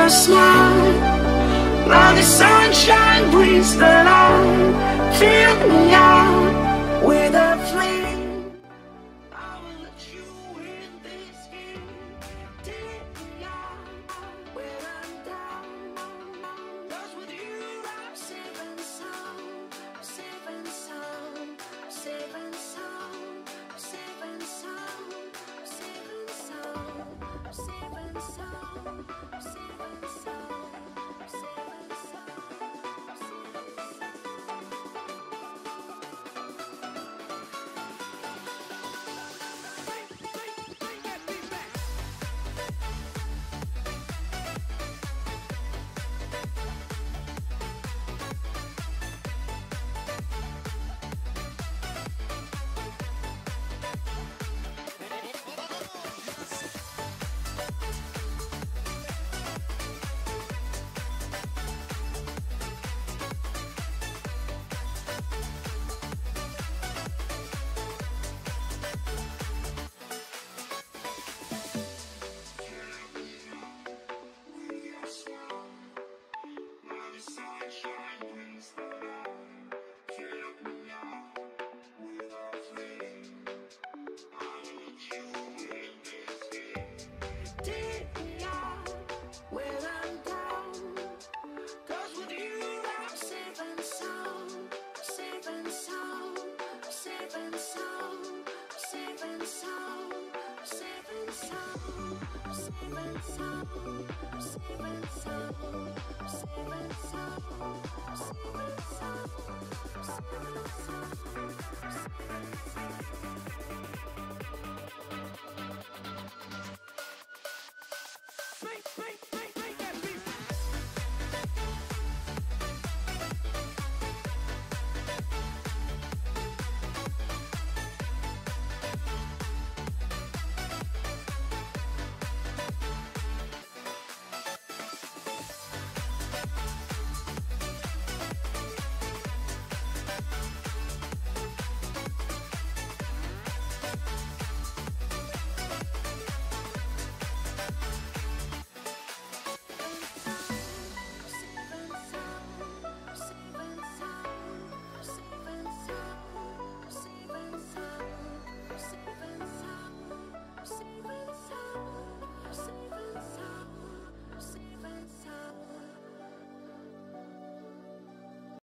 your smile. Now the sunshine brings the light. Fill me out with a flame. I will let you in this game. Take me out when I'm down. 'Cause with you I'm safe and sound. Safe and sound. Safe and sound. Safe and sound. Safe and sound. Safe and sound. Safe and sound. Safe and sound. Take me out when I'm down. 'Cause with you I'm safe and sound. Safe and sound. Safe and sound. Safe and sound. Safe and sound. Safe and sound. Safe and sound. Safe and sound. Safe and sound. Safe and sound.